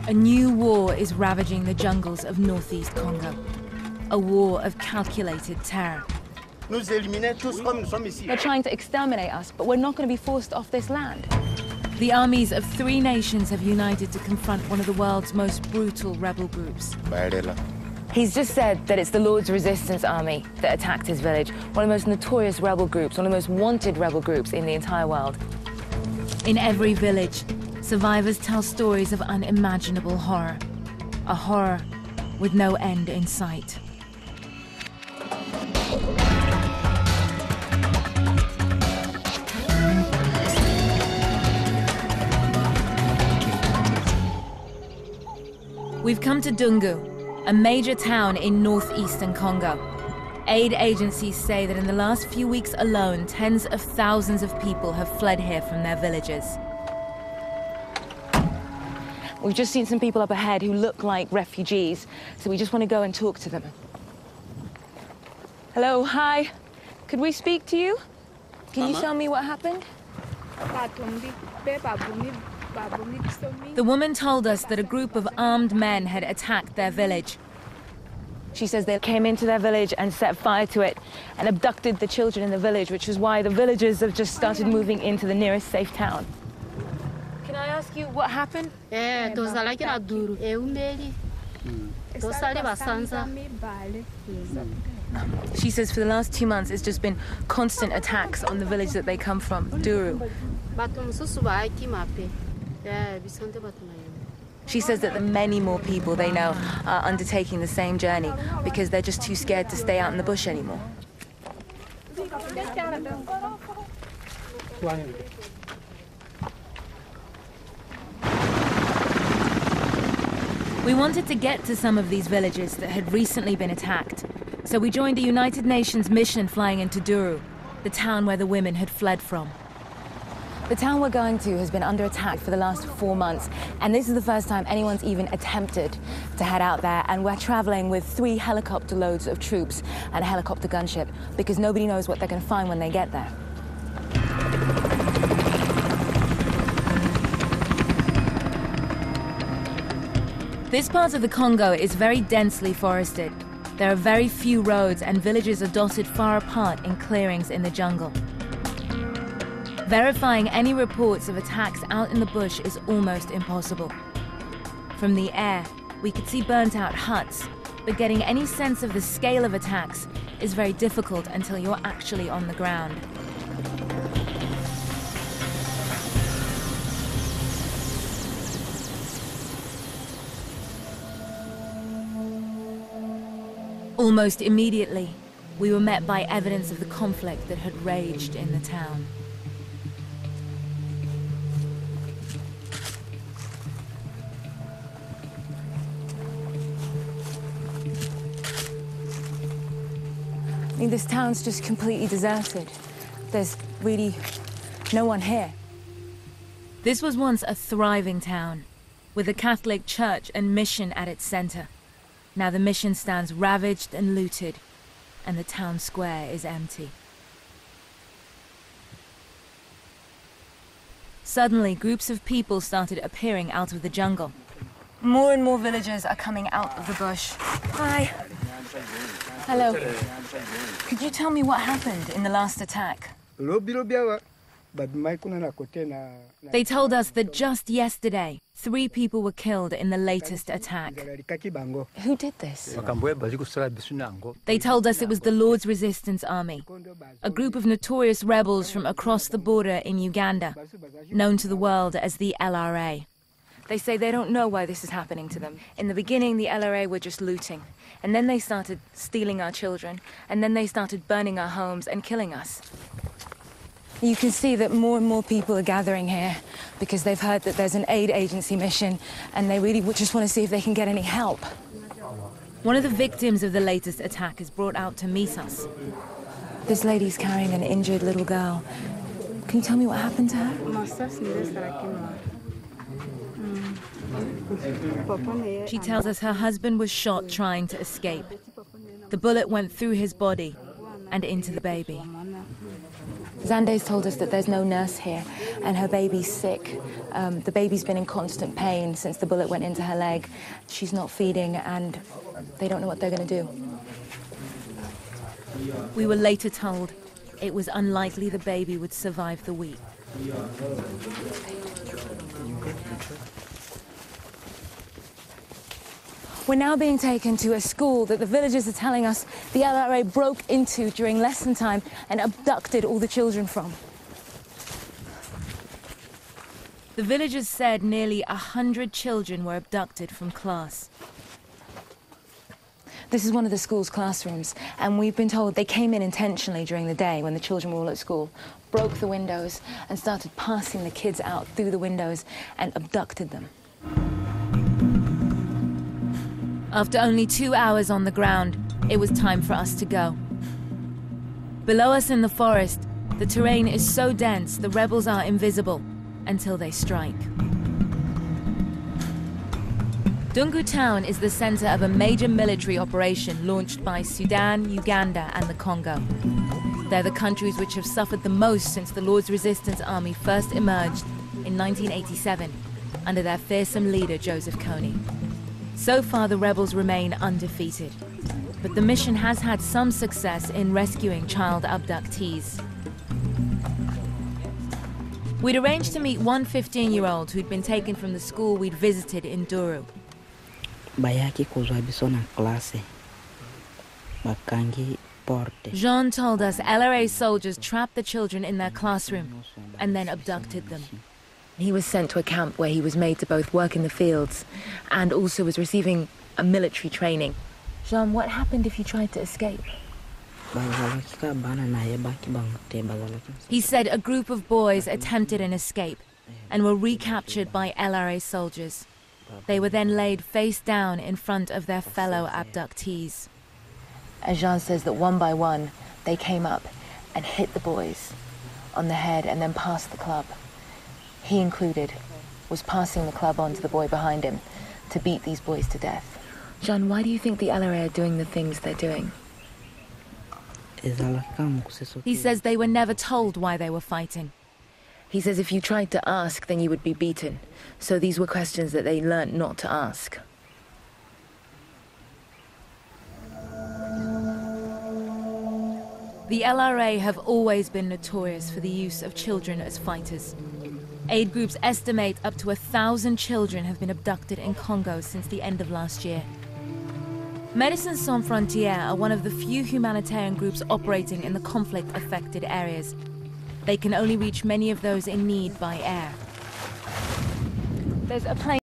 A new war is ravaging the jungles of North East Congo. A war of calculated terror. They're trying to exterminate us, but we're not going to be forced off this land. The armies of 3 nations have united to confront one of the world's most brutal rebel groups. He's just said that it's the Lord's Resistance Army that attacked his village, one of the most notorious rebel groups, one of the most wanted rebel groups in the entire world. In every village, survivors tell stories of unimaginable horror. A horror with no end in sight. We've come to Dungu, a major town in northeastern Congo. Aid agencies say that in the last few weeks alone, tens of thousands of people have fled here from their villages. We've just seen some people up ahead who look like refugees, so we just want to go and talk to them. Hello, hi. Could we speak to you? Can you tell me what happened? The woman told us that a group of armed men had attacked their village. She says they came into their village and set fire to it and abducted the children in the village, which is why the villagers have just started moving into the nearest safe town. Can I ask you what happened? She says for the last 2 months it's just been constant attacks on the village that they come from, Duru. She says that the many more people they know are undertaking the same journey because they're just too scared to stay out in the bush anymore. We wanted to get to some of these villages that had recently been attacked, so we joined a United Nations mission flying into Duru, the town where the women had fled from. The town we're going to has been under attack for the last 4 months, and this is the first time anyone's even attempted to head out there, and we're traveling with 3 helicopter loads of troops and a helicopter gunship because nobody knows what they're going to find when they get there. This part of the Congo is very densely forested. There are very few roads and villages are dotted far apart in clearings in the jungle. Verifying any reports of attacks out in the bush is almost impossible. From the air, we could see burnt-out huts, but getting any sense of the scale of attacks is very difficult until you're actually on the ground. Almost immediately, we were met by evidence of the conflict that had raged in the town. I mean, this town's just completely deserted. There's really no one here. This was once a thriving town, with a Catholic church and mission at its center. Now the mission stands ravaged and looted, and the town square is empty. Suddenly, groups of people started appearing out of the jungle. More and more villagers are coming out of the bush. Hi. Hello. Could you tell me what happened in the last attack? They told us that just yesterday, 3 people were killed in the latest attack. Who did this? They told us it was the Lord's Resistance Army, a group of notorious rebels from across the border in Uganda, known to the world as the LRA. They say they don't know why this is happening to them. In the beginning, the LRA were just looting. And then they started stealing our children. And then they started burning our homes and killing us. You can see that more and more people are gathering here because they've heard that there's an aid agency mission and they really just want to see if they can get any help. One of the victims of the latest attack is brought out to meet us. This lady's carrying an injured little girl. Can you tell me what happened to her? She tells us her husband was shot trying to escape. The bullet went through his body and into the baby. Zande's told us that there's no nurse here and her baby's sick. The baby's been in constant pain since the bullet went into her leg. She's not feeding and they don't know what they're going to do. We were later told it was unlikely the baby would survive the week. We're now being taken to a school that the villagers are telling us the LRA broke into during lesson time and abducted all the children from. The villagers said nearly 100 children were abducted from class. This is one of the school's classrooms, and we've been told they came in intentionally during the day when the children were all at school, broke the windows and started passing the kids out through the windows and abducted them. After only 2 hours on the ground, it was time for us to go. Below us in the forest, the terrain is so dense the rebels are invisible until they strike. Dungu town is the center of a major military operation launched by Sudan, Uganda and the Congo. They're the countries which have suffered the most since the Lord's Resistance Army first emerged in 1987 under their fearsome leader Joseph Kony. So far, the rebels remain undefeated, but the mission has had some success in rescuing child abductees. We'd arranged to meet one 15-year-old who'd been taken from the school we'd visited in Duru. Jean told us LRA soldiers trapped the children in their classroom and then abducted them. He was sent to a camp where he was made to both work in the fields and also was receiving a military training. Jean, what happened if you tried to escape? He said a group of boys attempted an escape and were recaptured by LRA soldiers. They were then laid face down in front of their fellow abductees. And Jean says that one by one, they came up and hit the boys on the head and then passed the club. He included, was passing the club on to the boy behind him to beat these boys to death. Jean, why do you think the LRA are doing the things they're doing? He says they were never told why they were fighting. He says if you tried to ask, then you would be beaten. So these were questions that they learnt not to ask. The LRA have always been notorious for the use of children as fighters. Aid groups estimate up to 1,000 children have been abducted in Congo since the end of last year. Médecins Sans Frontières are one of the few humanitarian groups operating in the conflict-affected areas. They can only reach many of those in need by air. There's a plane